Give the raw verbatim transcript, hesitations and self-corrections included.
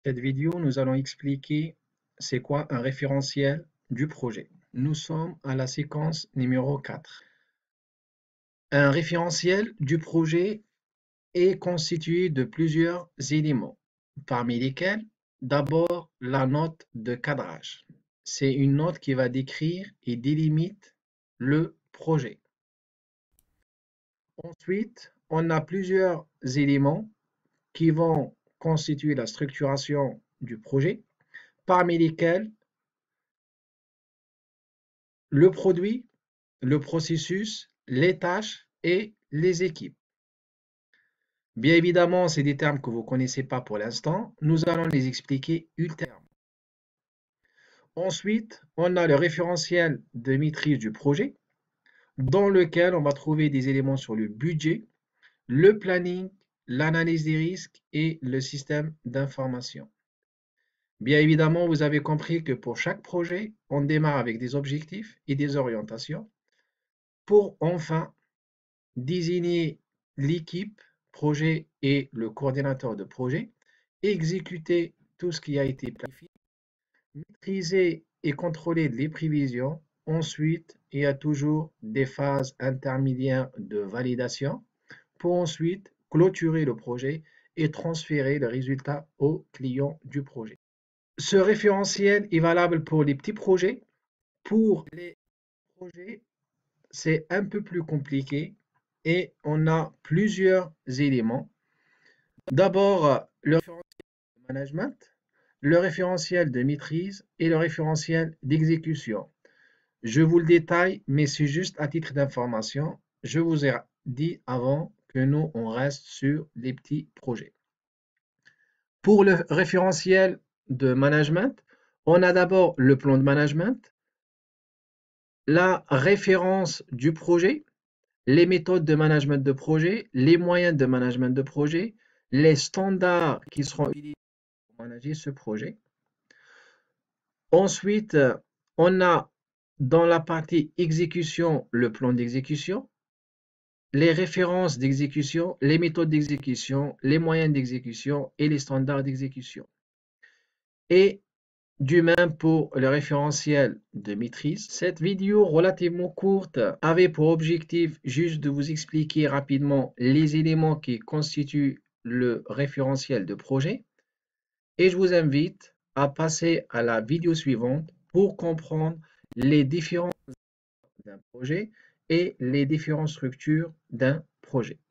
Cette vidéo, nous allons expliquer c'est quoi un référentiel du projet. Nous sommes à la séquence numéro quatre. Un référentiel du projet est constitué de plusieurs éléments, parmi lesquels d'abord la note de cadrage. C'est une note qui va décrire et délimite le projet. Ensuite, on a plusieurs éléments qui vont constituer la structuration du projet, parmi lesquels le produit, le processus, les tâches et les équipes. Bien évidemment, c'est des termes que vous ne connaissez pas pour l'instant. Nous allons les expliquer ultérieurement. Ensuite, on a le référentiel de maîtrise du projet, dans lequel on va trouver des éléments sur le budget, le planning, l'analyse des risques et le système d'information. Bien évidemment, vous avez compris que pour chaque projet, on démarre avec des objectifs et des orientations pour enfin désigner l'équipe projet et le coordinateur de projet, exécuter tout ce qui a été planifié, maîtriser et contrôler les prévisions. Ensuite, il y a toujours des phases intermédiaires de validation pour ensuite clôturer le projet et transférer le résultat au client du projet. Ce référentiel est valable pour les petits projets. Pour les projets, c'est un peu plus compliqué et on a plusieurs éléments. D'abord, le référentiel de management, le référentiel de maîtrise et le référentiel d'exécution. Je vous le détaille, mais c'est juste à titre d'information. Je vous ai dit avant que nous, on reste sur les petits projets. Pour le référentiel de management, on a d'abord le plan de management, la référence du projet, les méthodes de management de projet, les moyens de management de projet, les standards qui seront utilisés pour manager ce projet. Ensuite, on a dans la partie exécution le plan d'exécution, les références d'exécution, les méthodes d'exécution, les moyens d'exécution et les standards d'exécution. Et du même pour le référentiel de maîtrise. Cette vidéo relativement courte avait pour objectif juste de vous expliquer rapidement les éléments qui constituent le référentiel de projet. Et je vous invite à passer à la vidéo suivante pour comprendre les différences d'un projet et les différentes structures d'un projet.